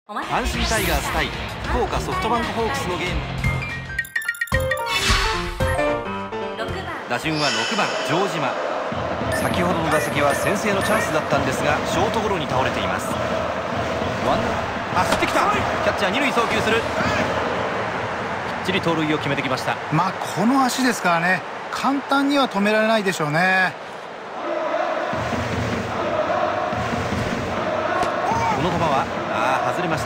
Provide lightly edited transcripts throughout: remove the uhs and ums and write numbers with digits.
阪神タイガース対福岡ソフトバンクホークスのゲーム。打順は6番城島。先ほどの打席は先制のチャンスだったんですがショートゴロに倒れています。走ってきた。キャッチャー二塁送球する。きっちり盗塁を決めてきました。 この足ですからね、簡単には止められないでしょうね。 この球は外れました。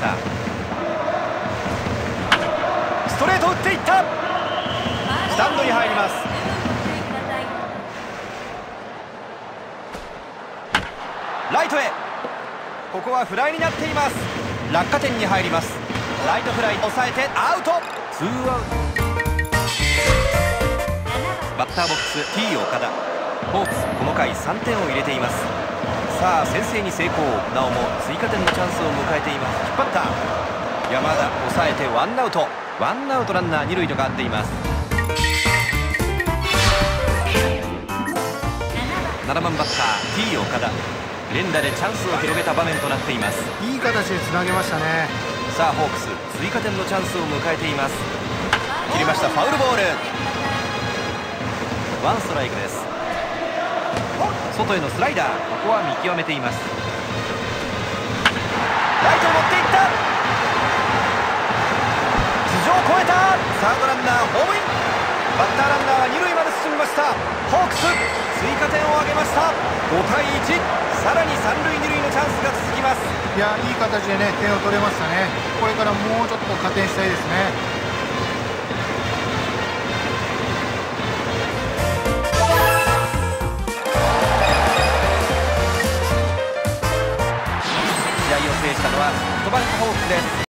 ストレート打っていった。スタンドに入ります。ライトへ。ここはフライになっています。落下点に入ります。ライトフライ抑えてアウト。ツーアウト。バッターボックス T 岡田。ホークスこの回3点を入れています。さあ先制に成功。なおも追加点のチャンスを迎えています。引っ張った山田抑えてワンアウト。ワンアウトランナー二塁と変わっています。7番バッター T 岡田。連打でチャンスを広げた場面となっています。 いい形でつなげましたね。 さあホークス追加点のチャンスを迎えています。切りました。ファウルボール。ワンストライクです。外へのスライダー、ここは見極めています。ライトを持っていった。頭上を越えた。サードランナーホームイン。バッターランナーは二塁まで進みました。ホークス追加点を挙げました。5対1。さらに三塁二塁のチャンスが続きます。 いい形でね点を取れましたね。これからもうちょっと加点したいですね。 試合を制したのはソフトバンクホークスです。